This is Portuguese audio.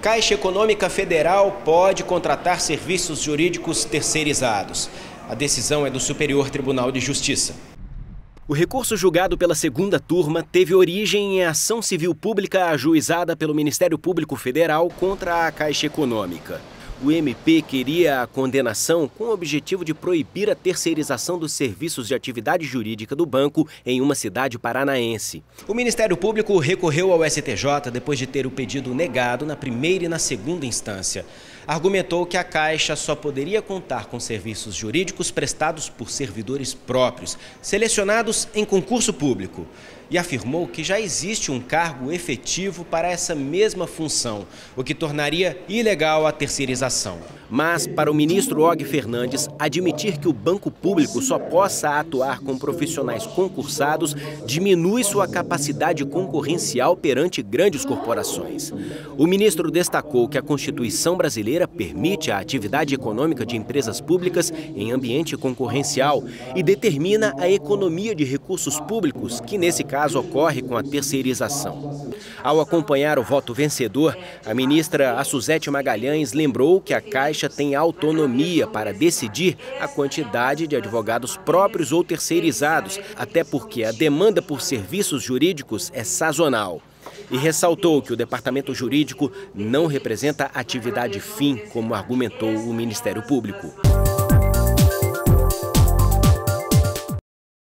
Caixa Econômica Federal pode contratar serviços jurídicos terceirizados. A decisão é do Superior Tribunal de Justiça. O recurso julgado pela segunda turma teve origem em ação civil pública ajuizada pelo Ministério Público Federal contra a Caixa Econômica. O MP queria a condenação com o objetivo de proibir a terceirização dos serviços de atividade jurídica do banco em uma cidade paranaense. O Ministério Público recorreu ao STJ depois de ter o pedido negado na primeira e na segunda instância. Argumentou que a Caixa só poderia contar com serviços jurídicos prestados por servidores próprios, selecionados em concurso público. E afirmou que já existe um cargo efetivo para essa mesma função, o que tornaria ilegal a terceirização. Mas, para o ministro Og Fernandes, admitir que o banco público só possa atuar com profissionais concursados diminui sua capacidade concorrencial perante grandes corporações. O ministro destacou que a Constituição brasileira permite a atividade econômica de empresas públicas em ambiente concorrencial e determina a economia de recursos públicos, que nesse caso ocorre com a terceirização. Ao acompanhar o voto vencedor, a ministra Açuzete Magalhães lembrou que a Caixa tem autonomia para decidir a quantidade de advogados próprios ou terceirizados, até porque a demanda por serviços jurídicos é sazonal. E ressaltou que o departamento jurídico não representa atividade fim, como argumentou o Ministério Público.